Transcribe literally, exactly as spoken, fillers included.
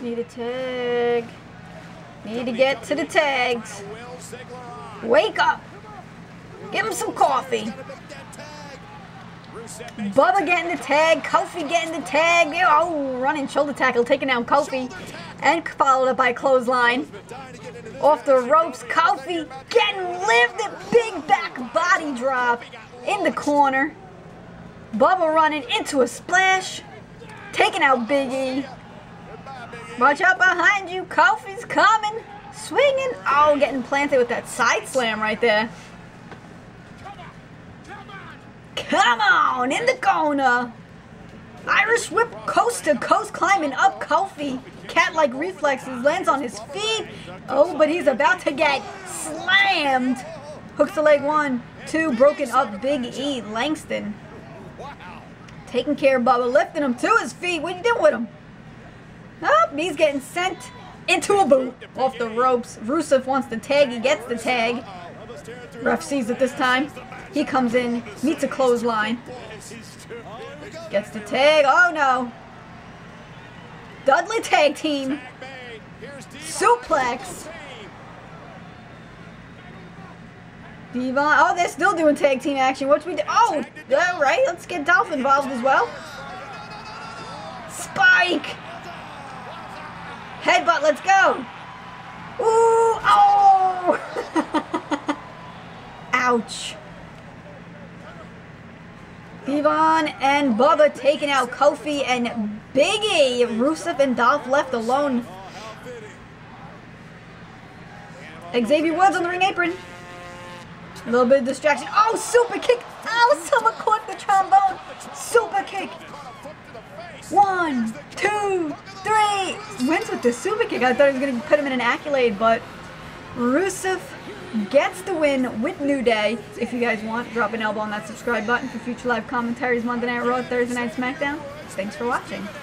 Need a tag. Need to get to the tags. Wake up. Give him some coffee. Bubba getting the tag. Kofi getting the tag. Oh, running shoulder tackle. Taking down Kofi. And followed up by clothesline. Off the ropes. Kofi getting lifted. Big back body drop in the corner. Bubba running into a splash. Taking out Big E. Watch out behind you. Kofi's coming. Swinging. Oh, getting planted with that side slam right there. Come on, in the corner. Irish whip coast to coast climbing up Kofi. Cat-like reflexes, lands on his feet. Oh, but he's about to get slammed. Hooks the leg one, two, broken up Big E. Langston. Taking care of Bubba, lifting him to his feet. What you doing with him? Oh, he's getting sent into a boot off the ropes. Rusev wants the tag. He gets the tag. Ref sees it this time. He comes in, meets a clothesline. Gets the tag. Oh, no. Dudley tag team. Suplex. Devon. Oh, they're still doing tag team action. What we do? Oh, all right. Let's get Dolph involved as well. Spike. Headbutt, let's go. Ooh, oh. Ouch. Devon and Bubba taking out Kofi and Big E. Rusev and Dolph left alone. Xavier Woods on the ring apron. A little bit of distraction. Oh, super kick. Oh, someone caught the trombone. Super kick. One, two, three. Wins with the super kick. I thought he was going to put him in an accolade, but Rusev gets the win with New Day. If you guys want, drop an elbow on that subscribe button for future live commentaries Monday Night Raw, Thursday Night SmackDown. Thanks for watching.